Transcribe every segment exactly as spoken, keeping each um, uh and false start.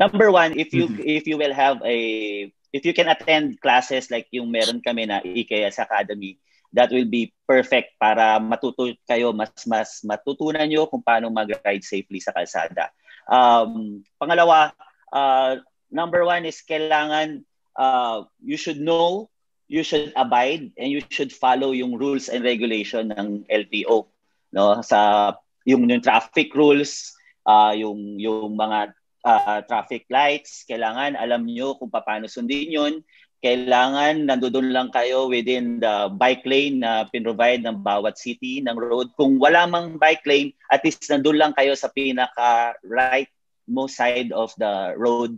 number one, if you Mhm. if you will have a if you can attend classes like yung meron kami na E K S Academy, that will be perfect para matuto kayo, mas mas matutunan nyo kung paano mag-ride safely sa kalsada. Um, pangalawa, uh, number one is kailangan uh, you should know, you should abide, and you should follow yung rules and regulation ng L T O. No? Sa yung, yung traffic rules, uh, yung, yung mga uh, traffic lights, kailangan alam nyo kung paano sundin yun. Kailangan nandoon lang kayo within the bike lane na pinrovide ng bawat city ng road. Kung wala mang bike lane, at least nandoon lang kayo sa pinaka right most side of the road.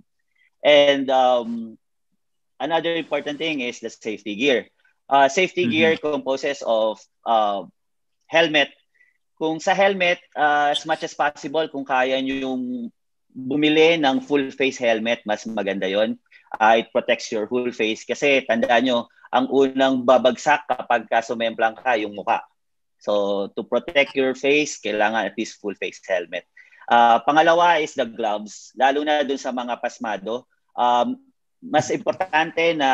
And um, another important thing is the safety gear. Uh, safety Mhm. gear composes of uh, helmet. Kung sa helmet, uh, as much as possible, kung kaya nyo yung bumili ng full face helmet, mas maganda yon. Uh, it protects your whole face kasi tandaan nyo, ang unang babagsak kapag sumemplang ka, yung mukha. So to protect your face, kailangan at least full face helmet. Uh, pangalawa is the gloves, lalo na dun sa mga pasmado. Um, mas importante na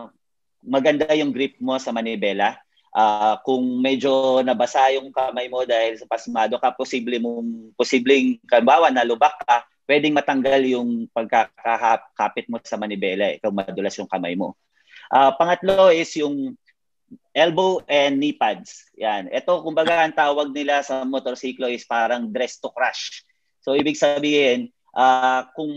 maganda yung grip mo sa manibela. Uh, kung medyo nabasa yung kamay mo dahil sa pasmado ka, posible mong, posibleng, kabawa na lubak ka, pwedeng matanggal yung pagkakapit mo sa manibela eh, kung madulas yung kamay mo. Uh, pangatlo is yung elbow and knee pads. Yan. Ito, kumbaga, ang tawag nila sa motorsiklo is parang dress to crash. So, ibig sabihin, uh, kung,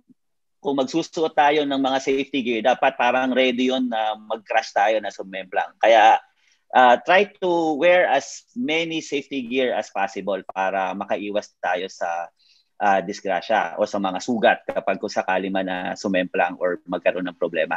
kung magsusuot tayo ng mga safety gear, dapat parang ready yun na mag-crash tayo na sumemplang. Kaya, uh, try to wear as many safety gear as possible para makaiwas tayo sa Uh, disgrasya o sa mga sugat kapag kung sakali man na sumemplang or magkaroon ng problema.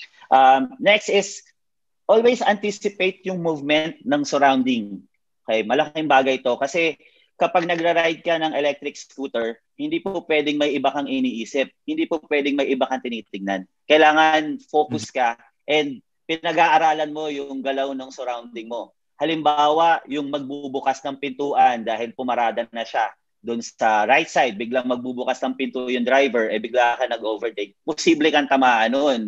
Um, next is always anticipate yung movement ng surrounding. Okay, malaking bagay ito kasi kapag nagra-ride ka ng electric scooter, hindi po pwedeng may iba kang iniisip, hindi po pwedeng may iba kang tinitingnan. Kailangan focus ka and pinag-aaralan mo yung galaw ng surrounding mo. Halimbawa, yung magbubukas ng pintuan dahil pumarada na siya doon sa right side, biglang magbubukas ng pinto yung driver, eh bigla ka nag-overtake, posible kang tamaan nun.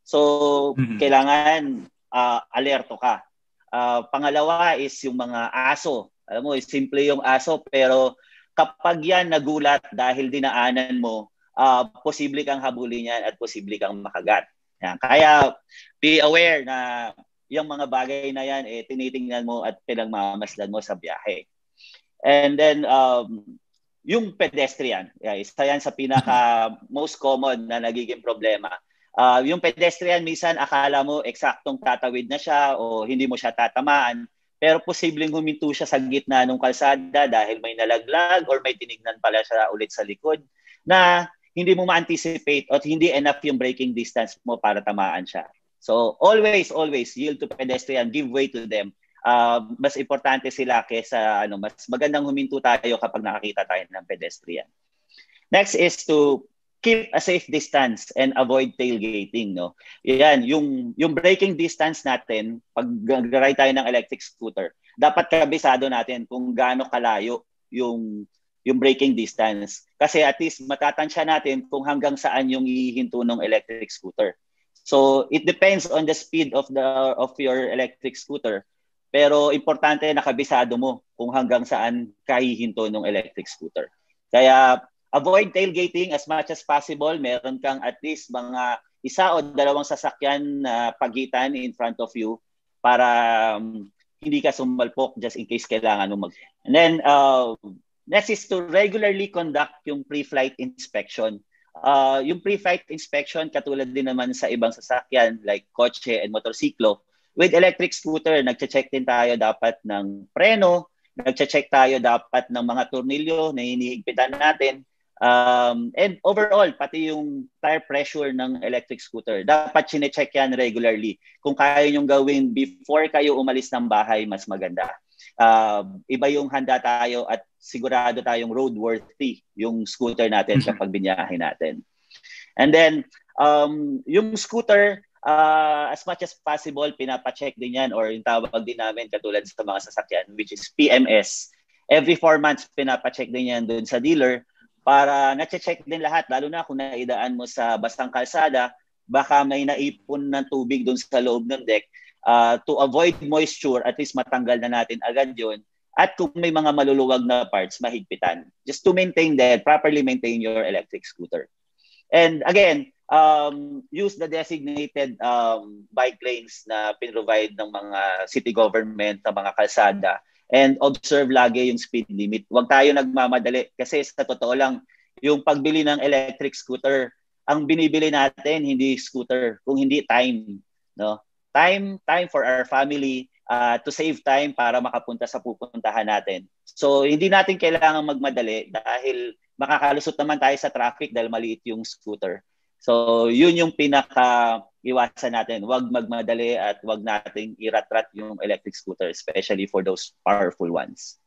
So, mm-hmm. kailangan uh, alerto ka. Uh, pangalawa is yung mga aso. Alam mo, simple yung aso, pero kapag yan nagulat dahil dinaanan mo, uh, posible kang habulin yan at posible kang makagat. Yan. Kaya, be aware na yung mga bagay na yan, eh, tinitingnan mo at pinagmamasdan mo sa biyahe. And then, um, yung pedestrian, yeah, isa yan sa pinaka most common na nagiging problema. Uh, yung pedestrian, minsan akala mo eksaktong tatawid na siya o hindi mo siya tatamaan, pero posibleng huminto siya sa gitna ng kalsada dahil may nalaglag or may tinignan pala siya ulit sa likod na hindi mo ma-anticipate at hindi enough yung braking distance mo para tamaan siya. So always, always yield to pedestrian, give way to them. Uh, mas importante sila kaysa ano, mas magandang huminto tayo kapag nakakita tayo ng pedestrian. Next is to keep a safe distance and avoid tailgating, no. Yan, yung yung braking distance natin pag nag-ride tayo ng electric scooter, dapat kabisado natin kung gaano kalayo yung yung braking distance. Kasi at least matatansya natin kung hanggang saan yung ihinto ng electric scooter. So it depends on the speed of the of your electric scooter. Pero importante na kabisado mo kung hanggang saan kahihinto ng electric scooter. Kaya avoid tailgating as much as possible. Meron kang at least mga isa o dalawang sasakyan na pagitan in front of you para um, hindi ka sumalpok just in case kailangan mo mag... And then, uh, next is to regularly conduct yung pre-flight inspection. Uh, yung pre-flight inspection, katulad din naman sa ibang sasakyan like kotse and motorsiklo, with electric scooter, nagche-check din tayo dapat ng preno, nagche-check tayo dapat ng mga tornilyo na hinihigpitan natin. Um, and overall, pati yung tire pressure ng electric scooter, dapat chine-check yan regularly. Kung kaya nyong gawin before kayo umalis ng bahay, mas maganda. Uh, iba yung handa tayo at sigurado tayong roadworthy yung scooter natin kapag binyahe natin. And then, um, yung scooter, Uh, as much as possible, pinapacheck din yan or yung tawag din namin katulad sa mga sasakyan, which is P M S. Every four months, pinapacheck din yan dun sa dealer para na-check din lahat, lalo na kung naidaan mo sa basang kalsada, baka may naipon ng tubig doon sa loob ng deck. Uh, to avoid moisture, at least matanggal na natin agad yun. At kung may mga maluluwag na parts, mahigpitan. Just to maintain that, properly maintain your electric scooter. And again, um, use the designated um, bike lanes na pinrovide ng mga city government sa mga kalsada. And observe lagi yung speed limit. Huwag tayo nagmamadali. Kasi sa totoo lang, yung pagbili ng electric scooter, ang binibili natin, hindi scooter, kung hindi time. No? Time, time for our family, uh, to save time para makapunta sa pupuntahan natin. So, hindi natin kailangan magmadali dahil makakalusot naman tayo sa traffic dahil maliit yung scooter. So, yun yung pinaka-iwasan natin. Huwag magmadali at huwag nating irat-rat yung electric scooter, especially for those powerful ones.